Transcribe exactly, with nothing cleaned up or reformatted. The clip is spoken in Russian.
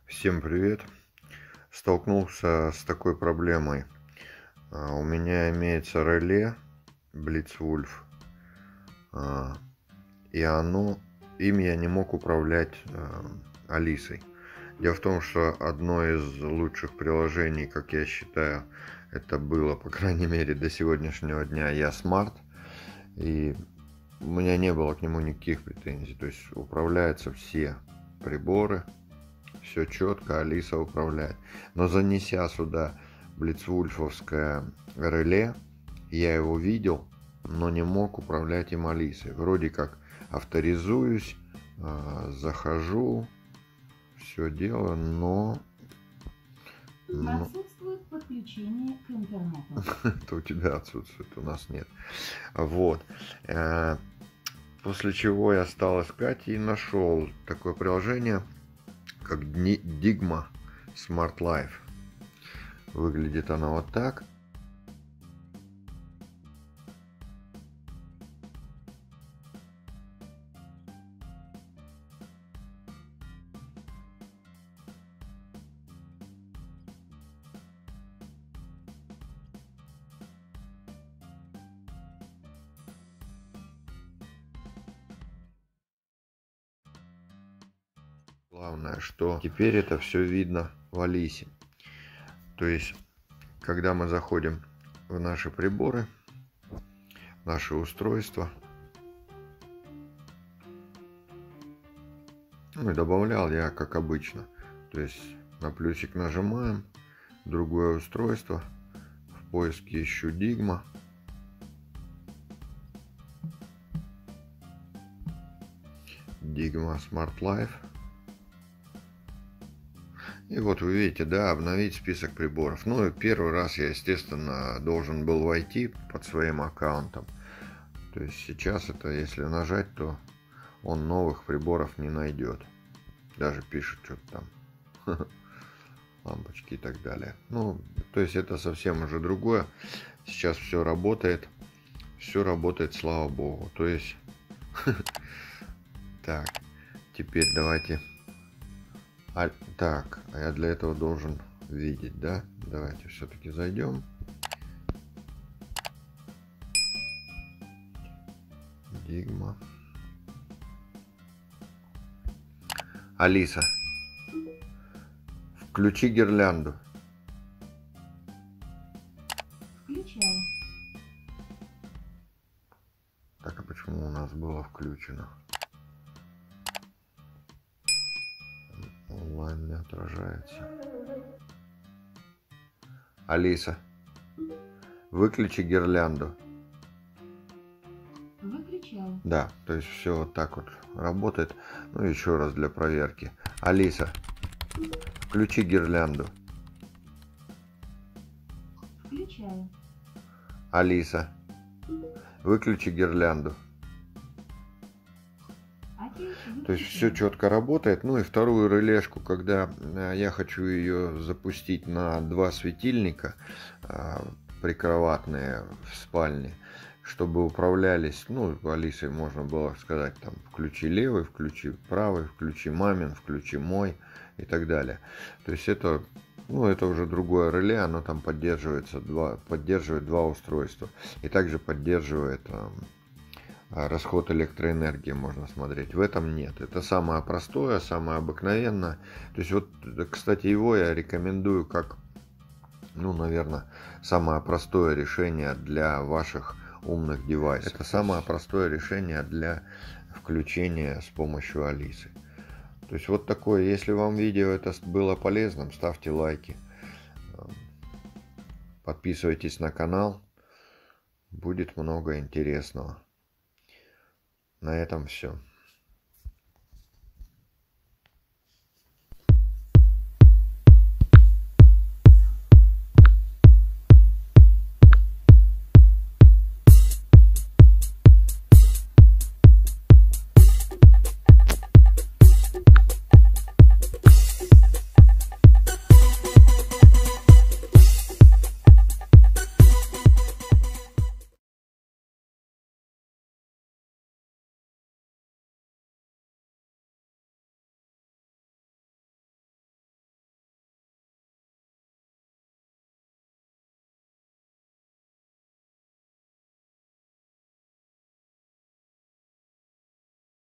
Всем привет! Столкнулся с такой проблемой. А, У меня имеется реле Blitzwolf, а, и оно, им я не мог управлять а, Алисой. Дело в том, что одно из лучших приложений, как я считаю, это было, по крайней мере, до сегодняшнего дня YaSmart, и у меня не было к нему никаких претензий. То есть управляются все приборы, все четко, Алиса управляет. Но занеся сюда блицвульфовское реле, я его видел, но не мог управлять им Алисой. Вроде как авторизуюсь, захожу, все делаю, но... но... Отсутствует подключение к интернету. Это у тебя отсутствует, у нас нет. Вот. После чего я стал искать и нашел такое приложение, как Digma Smart Life. Выглядит она вот так. Главное, что теперь это все видно в Алисе. То есть, когда мы заходим в наши приборы, наши устройства, ну и добавлял я как обычно. То есть на плюсик нажимаем, другое устройство, в поиске ищу Digma. Digma Smart Life. И вот вы видите, да, обновить список приборов. Ну и первый раз я, естественно, должен был войти под своим аккаунтом. То есть сейчас это, если нажать, то он новых приборов не найдет. Даже пишет что-то там. Лампочки и так далее. Ну, то есть это совсем уже другое. Сейчас все работает. Все работает, слава богу. То есть... Так, теперь давайте... А, так, а я для этого должен видеть, да? Давайте все-таки зайдем. Digma. Алиса, включи гирлянду. Включаю. Так, а почему у нас было включено? Онлайн не отражается. Алиса, выключи гирлянду. Выключаю. Да, то есть все вот так вот работает. Ну, еще раз для проверки. Алиса, включи гирлянду. Включаю. Алиса, выключи гирлянду. Окей, То есть все четко работает. Ну и вторую релешку, когда я хочу ее запустить на два светильника прикроватные в спальне, чтобы управлялись, ну, Алисой можно было сказать, там, включи левый, включи правый, включи мамин, включи мой и так далее. То есть это, ну, это уже другое реле, оно там поддерживается, два, поддерживает два устройства. И также поддерживает э, расход электроэнергии, можно смотреть. В этом нет. Это самое простое, самое обыкновенное. То есть вот, кстати, его я рекомендую как, ну, наверное, самое простое решение для ваших умных девайсов. Это самое простое решение для включения с помощью Алисы. То есть вот такое. Если вам видео это было полезным, ставьте лайки, подписывайтесь на канал, будет много интересного. На этом все.